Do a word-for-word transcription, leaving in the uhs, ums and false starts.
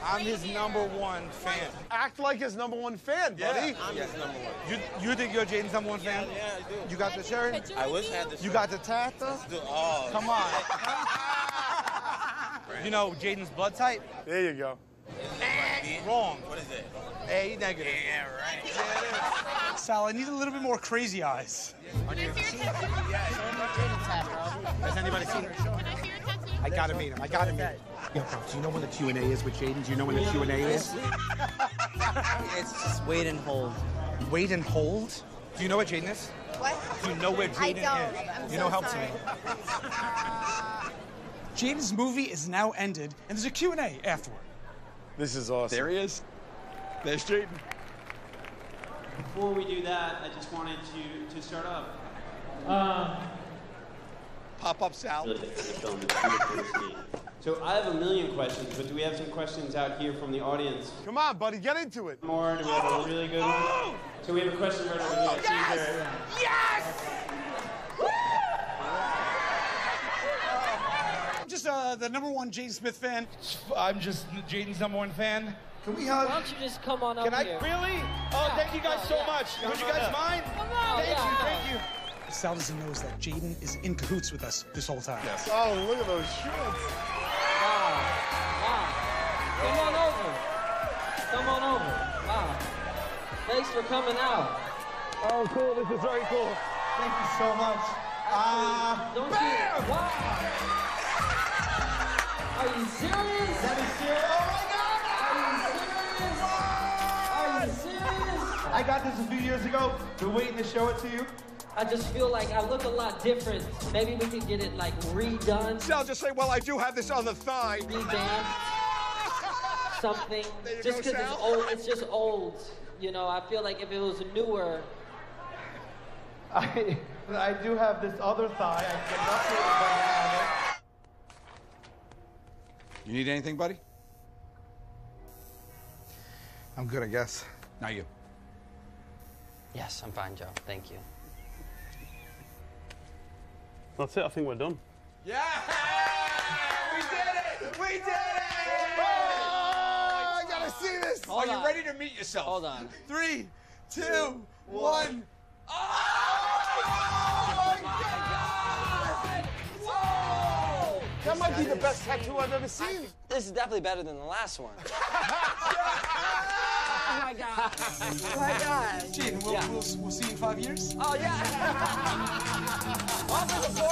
I'm his number one fan. Act like his number one fan, buddy. Yeah, I'm his number one. You, you think you're Jaden's number one fan? Yeah, yeah, I do. You got the shirt? I wish I had the shirt. You got the tattoo? Oh. Come on. You know Jaden's blood type? There you go. Wrong. What is it? A negative. Yeah, right. Yeah, it is. Sal, I need a little bit more crazy eyes. Has anybody seen her? I gotta meet him. I gotta meet him. Yo, bro, do you know when the Q and A is with Jaden? Do you know when the Q and A is? It's just wait and hold. Wait and hold? Do you know what Jaden is? What? Do you know where Jaden I is? don't. I'm you so know, help sorry. to me. Jaden's movie is now ended, and there's a Q and A afterward. This is awesome. There he is. There's Jaden. Before we do that, I just wanted to, to start off. Uh, Pop up Sal. So I have a million questions, but do we have some questions out here from the audience? Come on, buddy, get into it. More, do we have a really good one? So we have a question right over here. Yes! Yes! I'm just uh, the number one Jaden Smith fan. I'm just Jaden's number one fan. Can we hug? Why don't you just come on Can over I? here? Really? Oh, Yeah, thank you guys yeah, so yeah. much. Would you guys mind? Come on, Thank yeah, you, yeah. thank you. Sal doesn't know is that Jaden is in cahoots with us this whole time. Yes. Oh, look at those shorts. Wow. Wow. Come on over. Come on over. Wow. Thanks for coming out. Oh, cool. This is very cool. Thank you so much. Ah, Don't bam! you? Wow. Are you serious? That is serious. Oh my God! Are you serious? Are you serious? I got this a few years ago. We're waiting to show it to you. I just feel like I look a lot different. Maybe we could get it like redone, Sal, just say, well, I do have this other thigh. revamped, something. There you Just go, because it's Sal. old, it's just old. You know, I feel like if it was newer. I, I do have this other thigh. I cannot see it. You need anything, buddy? I'm good, I guess. Not you. Yes, I'm fine, Joe. Thank you. That's it, I think we're done. Yeah! We did it! We did it! Oh, I gotta see this. Hold Are you on. ready to meet yourself? Hold on. Three, two, one. Oh, my God! Whoa! That might be the best tattoo I've ever seen. This is definitely better than the last one. Oh my God. Oh my God. Jaden, we'll, Yeah. we'll, we'll see you in five years. Oh, yeah.